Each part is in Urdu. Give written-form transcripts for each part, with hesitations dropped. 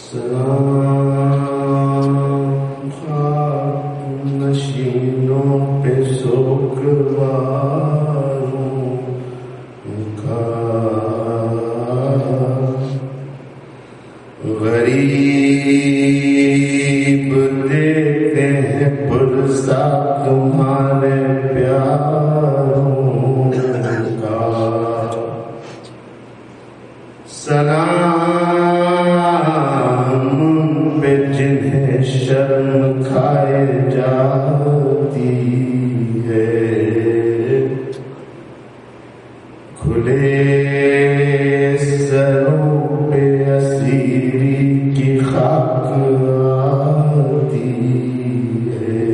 سلام خاک نشینوں پہ سوگواروں کا، غریب دیتے ہیں پرسا تمہارے پیاروں کا، سلام پہ جنہیں شرم کھائے جاتی ہے، کھلے سروں پہ اسیری کی خاک آتی ہے،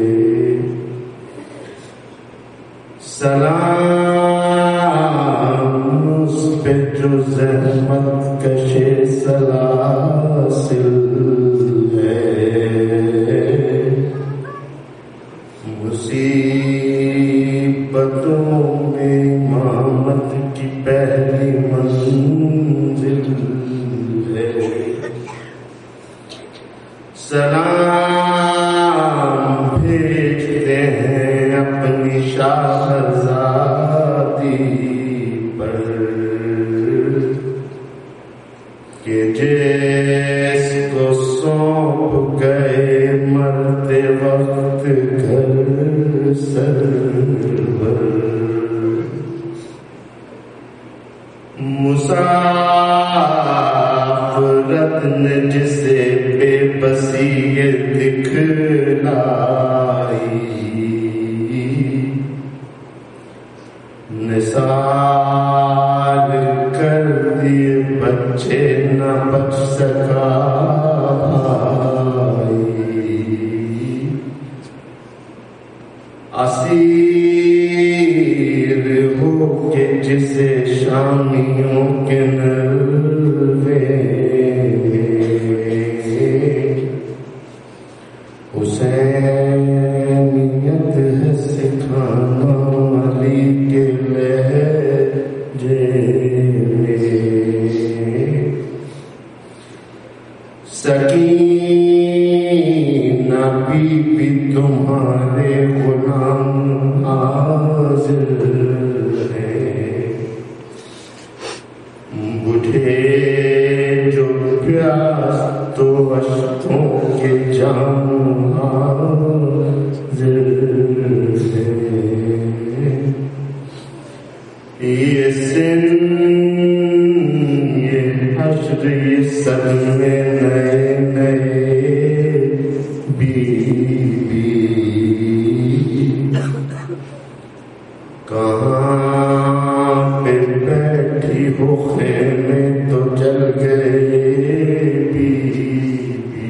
سلام اس پہ جو زحمت کشے سلاسل ہے، مصیبتوں میں امامت کی پہلی منزل ہے، سلام بھیجتے ہیں اپنی شاہزادی پر کہ جس کو سونپ گئے مرتے وقت گھر سرور، مسافرت نے جسے بے بسی دکھلائی، نثار کر دیے بچے نہ بچ سکا اسیر ہو کے جسے شامیوں کے نروے حسینیت ہے سکھانا علی کے لہجے میں، سکینہ بی بی تمہارے غلام حاضر ہیں، بجھے جو پیاس تو اشکوں کے جام حاضر ہیں، یہ سن یہ حشر یہ صدمے نئے نئے بی بی، کہاں پہ بیٹھی ہو خیمے تو جل گئے بی بی،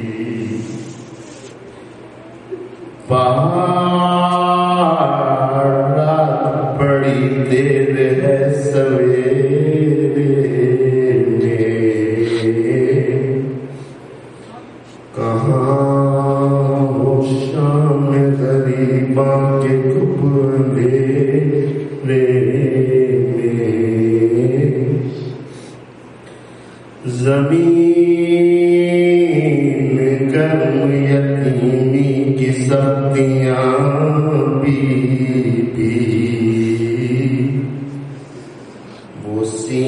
پہاڑ رات بڑی دیر ہے سویرے میں، کہاں ہو شام غریباں کے کپڑے زمین گرم یتیمی کی سبزیاں بی بی، وہ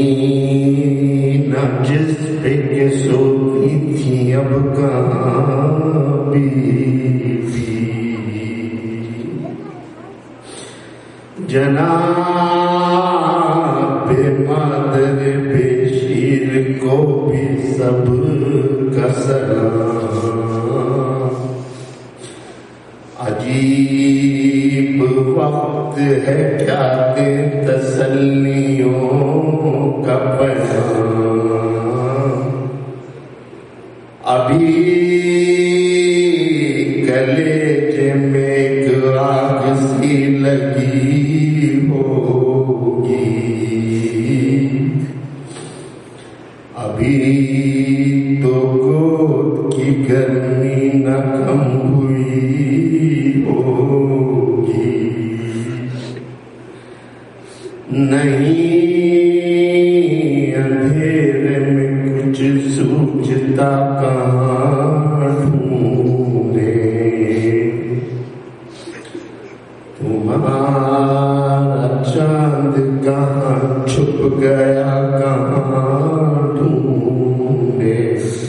سینہ جس پہ کہ سوتی تھی اب کہاں بی بی، جناب مادر بشیر کو بھی سب کا سلام، عجیب وقت ہے کیا دے تسلیوں کا پیام، ابھی کلیجے میں ایک آگ سی لگی ہوگی، ابھی تو گود کی گرمی نہ کم ہوئی ہوگی، نہیں اندھیرے میں کچھ سوچ سجدہ کہاں ڈھونڈے، تمہارا چاند کہاں چھپ گیا کہاں ڈھونڈے،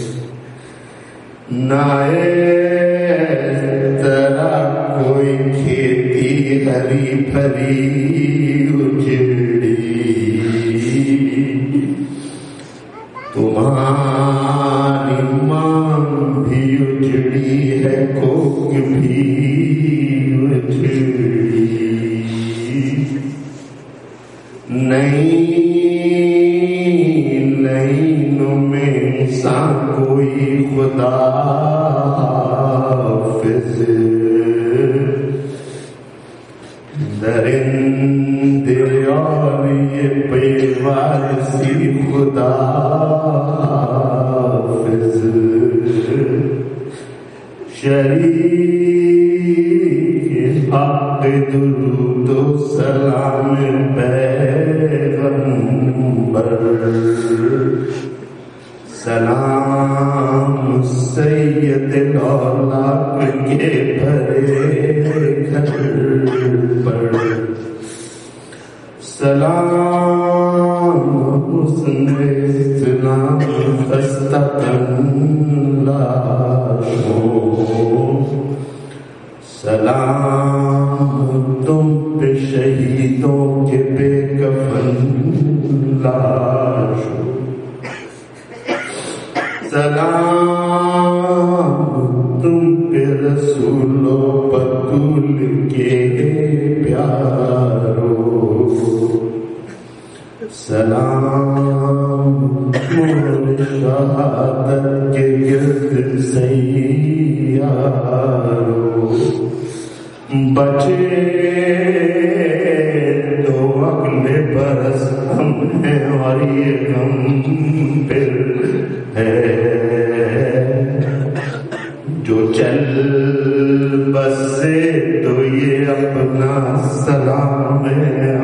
نہ ترا کوئی کھیتی ہری بھری اجڑی، تمہاری مانگ بھی اجڑی ہے کوک بھی اجڑی، نینوں میں انسان کوئی خدا حافظ، درندے اور یہ پیوارسی خدا حافظ، شریک حق درود و سلام پیغمبر، سلام سید الاولیاء کے بھرے گھر پر، سلام حسن اسلام خستہ لاشوں، سلام تم پہ شہیدوں کے بے کفن لاشوں، سلام تم پہ رسولوں بطول کے پیاروں، سلام نور شہادت کے گرد سیاروں، بچے تو اگلے برس ہم ہیں اور یہ غم پھر ہے، جو چل بسے تو یہ اپنا سلام ہے